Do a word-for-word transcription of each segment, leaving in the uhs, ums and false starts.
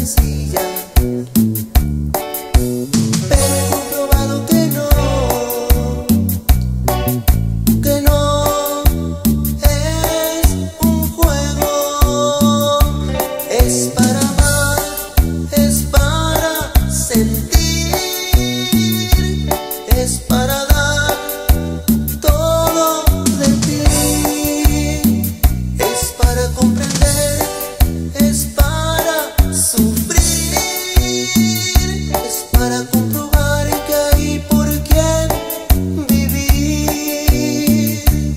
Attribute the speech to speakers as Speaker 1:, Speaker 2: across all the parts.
Speaker 1: sencilla, pero he comprobado que no, que no es un juego. Es para amar, es para sentir, es para dar todo de ti, es para comprender, es para sufrir, es para comprobar que hay por quien vivir.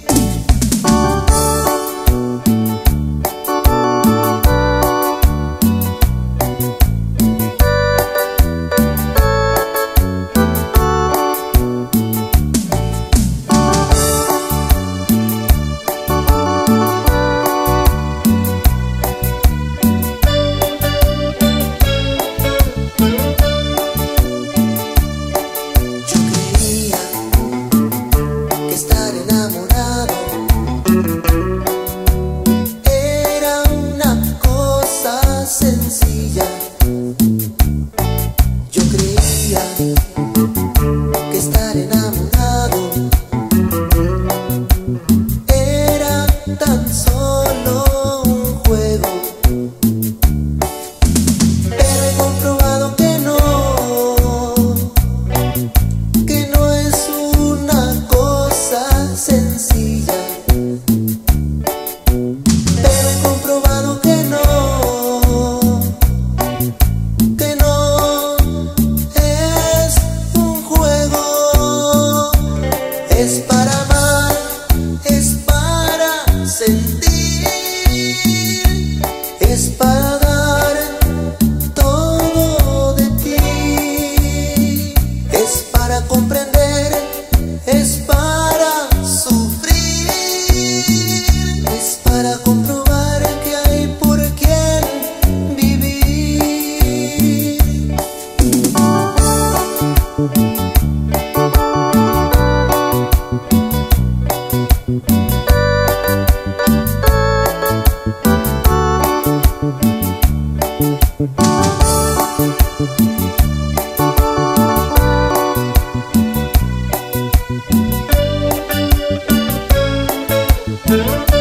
Speaker 1: Estar enamorado era una cosa sencilla. Yo creía que estar enamorado era tan solo un juego, pero he comprobado que no, que no es una cosa sencilla, pero he comprobado que no, que no es un juego. Es para amar, es para sentir, es para dar todo de ti, es para comprender, es para sufrir, es para comprobar que hay por quien vivir.
Speaker 2: Thank you.